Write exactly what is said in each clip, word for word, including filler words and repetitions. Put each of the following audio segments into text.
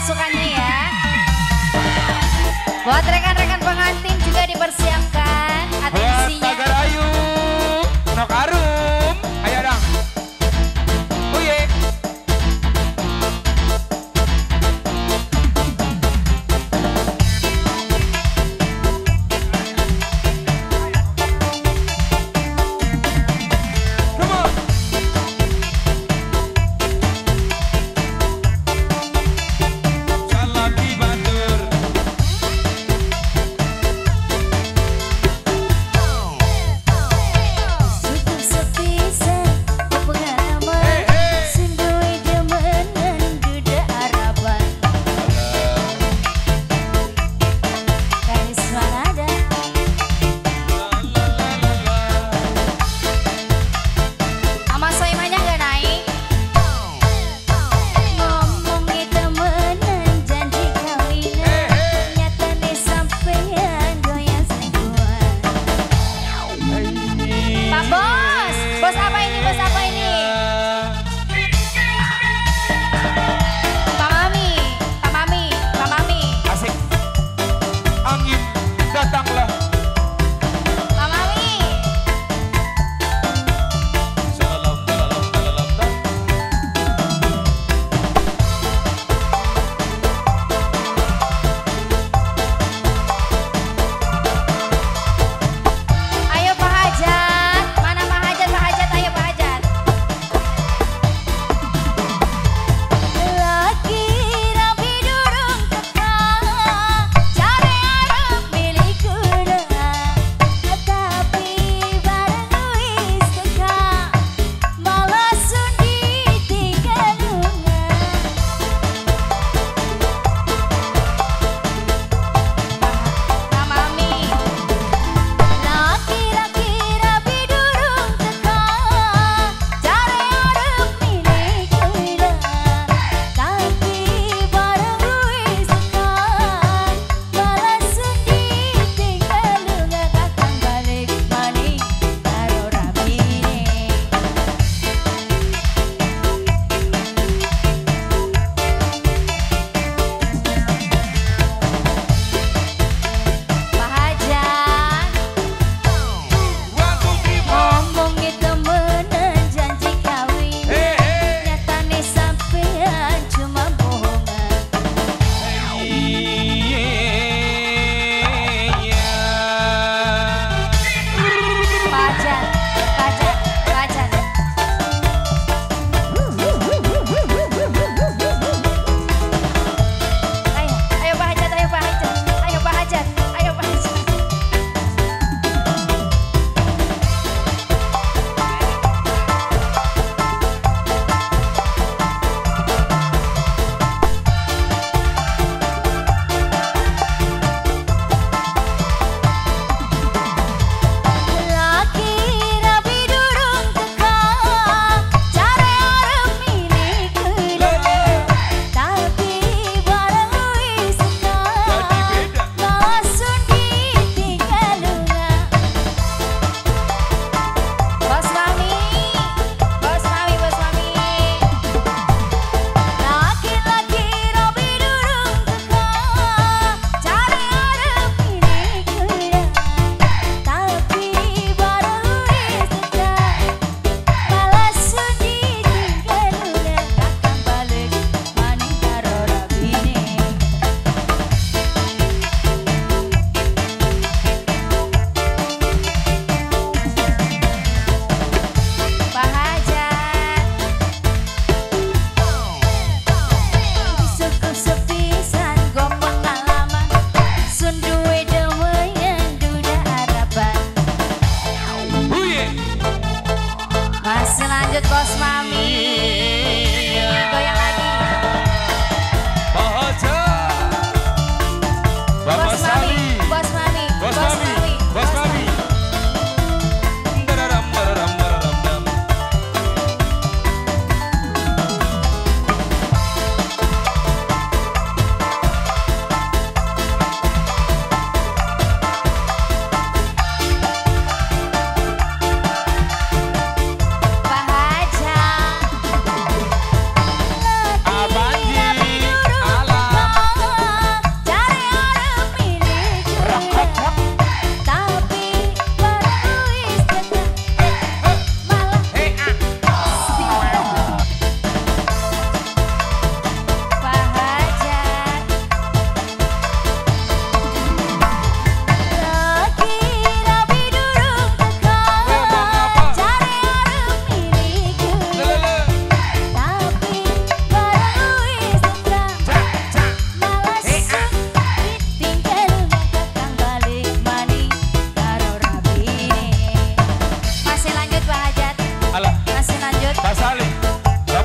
pasukannya ya. Buat rekan-rekan pengantin juga dipersiapkan atensinya. Buat Tagarayu, Nokarum, ayo dong. Oh ye. Come on. Salam di Batur.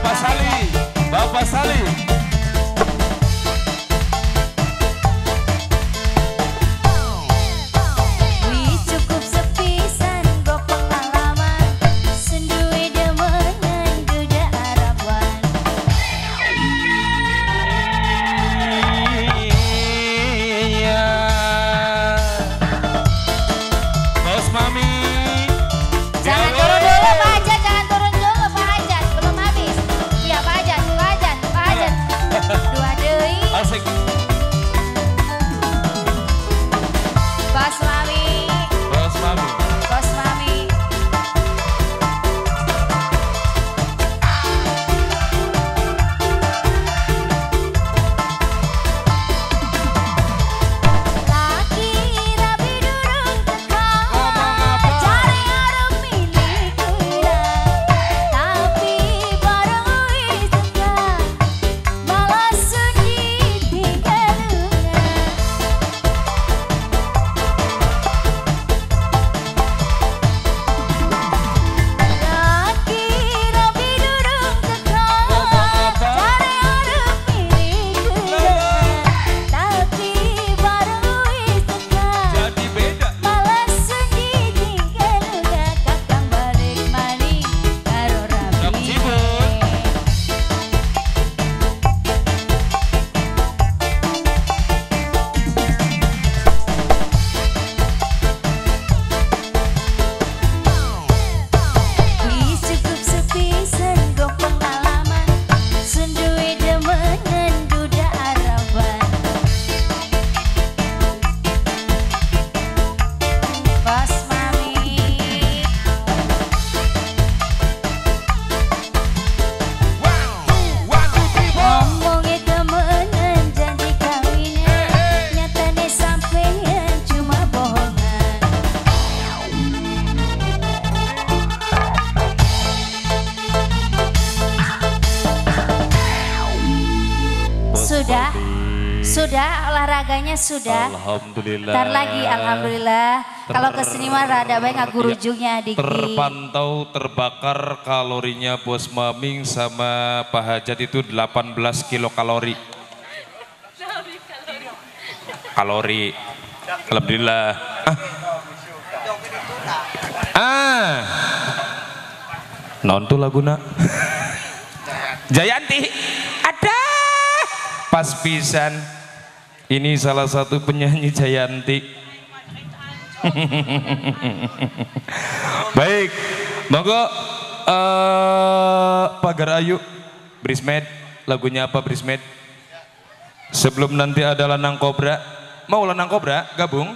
Bapak Sali, Bapak Sali. Sudah, sudah olahraganya sudah. Alhamdulillah. Ntar lagi, alhamdulillah. Kalau kesini mah rada baik nggak gurujungnya Diki. Terpantau terbakar kalorinya Bos Maming sama Pak Hajat itu delapan belas kilokalori. Kalori. Alhamdulillah. Ah. ah. Non tuh laguna. Jayanti. Ada. Pas pisan. Ini salah satu penyanyi Jayanti. Baik, monggo uh, Pagar Ayu, Brismed, lagunya apa Brismed? Sebelum nanti ada Lanang Kobra, mau Lanang Kobra gabung?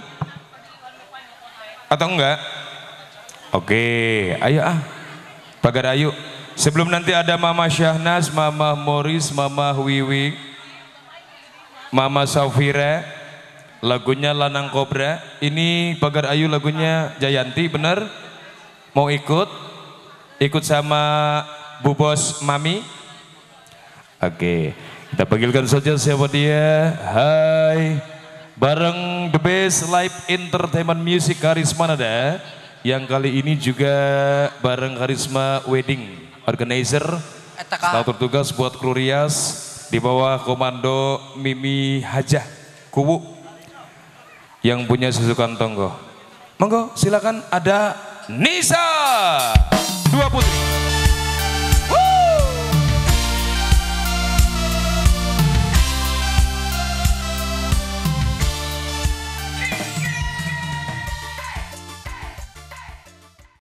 Atau enggak? Oke, ayo ah, Pagar Ayu. Sebelum nanti ada Mama Syahnas, Mama Morris, Mama Wiwi, Mama Safira, lagunya Lanang Kobra. Ini Pagar Ayu lagunya Jayanti, bener? Mau ikut? Ikut sama Bu Bos Mami? Oke, kita panggilkan saja siapa dia. Hai, bareng The Best Live Entertainment Music Karisma Nada, yang kali ini juga bareng Karisma Wedding Organizer. Selamat bertugas buat kru Rias di bawah komando Mimi Hajah Kuwu yang punya susukan tonggo. Monggo silakan, ada Nisa.